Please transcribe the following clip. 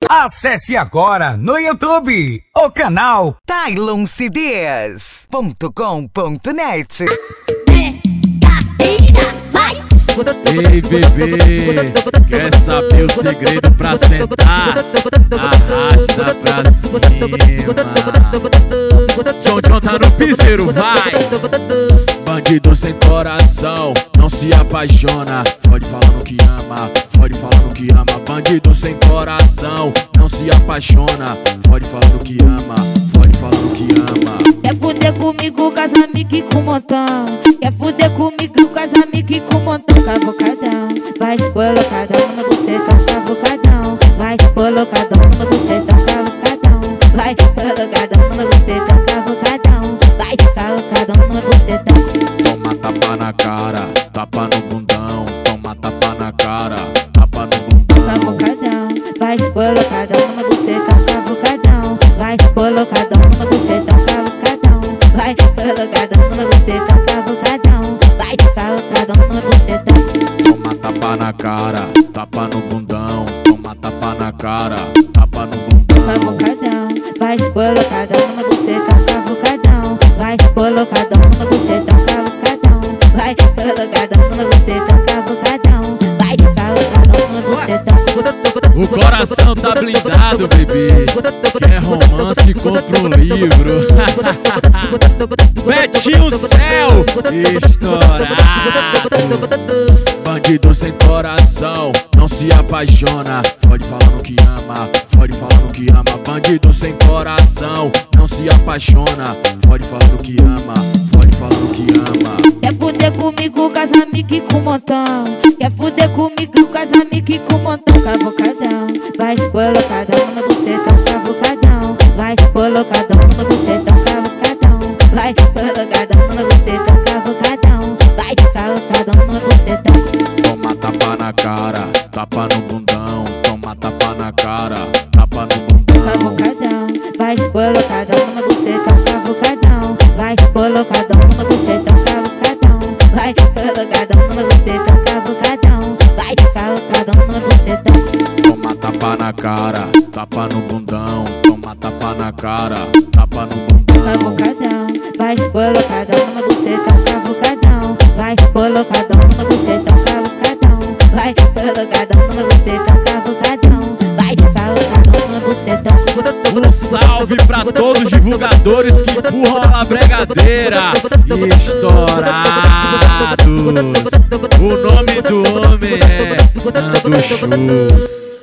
Acesse agora no YouTube o canal TylonCDs.com.net. Ei bebê, quer saber o segredo pra sentar? Arrasta pra cima. John tá no piseiro, vai! Bandido sem coração, não se apaixona. Fode falando que ama, fode falando que ama. Bandido sem coração, não se apaixona. Fode falando que ama, fode falando que ama. Quer fuder comigo, com as amigas com montão. Quer fuder comigo, com as amigas com montão. Cavocadão, vai colocadão no bucetão. Cavocadão, vai colocadão no bucetão. Cavocadão, vai colocadão no bucetão. Cavocadão, vai colocadão no bucetão. Toma tapa na cara, tapa no bundão. Toma tapa na cara, tapa no bundão. Cavocadão, vai colocadão no bucetão. Cavocadão, vai colocadão no bucetão. Cavocadão, vai colocadão no bucetão. Cavocadão, vai colocadão no bucetão. Toma tapa na cara, tapa no bundão. Toma tapa na cara, tapa no bundão. Cavocadão, vai colocadão no bucetão. Cavocadão, vai colocadão no bucetão. Cavocadão, vai colocadão no bucetão. Cavocadão, vai colocadão no bucetão. O coração tá blindado, bebê. Quer romance, compra um livro. Betinho Céu, estourado. Bandido sem coração, não se apaixona. Fode falando que ama, fode falando que ama. Bandido sem coração, não se apaixona. Fode falando que ama, fode falando que ama. Quer fuder comigo, com as amigas com montão. Quer fuder comigo, com as amigas com montão. Cavocadão, vai colocadão no bucetão. Cavocadão, vai colocadão no bucetão. Cavocadão, vai colocadão no bucetão. Cavocadão, vai colocadão no bucetão. Toma tapa na cara, tapa no bundão. Toma tapa na cara, tapa no bundão. Cavocadão, vai colocadão no bucetão. Cavocadão, vai colocadão no bucetão. Cavocadão, vai colocadão no bucetão. Cavocadão, vai colocadão no bucetão. Toma tapa na cara, tapa no bundão. Toma tapa na cara, tapa no bundão. Cavocadão, vai colocadão no bucetão. Cavocadão, vai colocadão no bucetão. Cavocadão, vai colocadão no bucetão. Cavocadão, vai colocadão no bucetão. Um salve pra todos os divulgadores que empurram a bregadeira. Estourados. O nome do homem é Nando Shoes.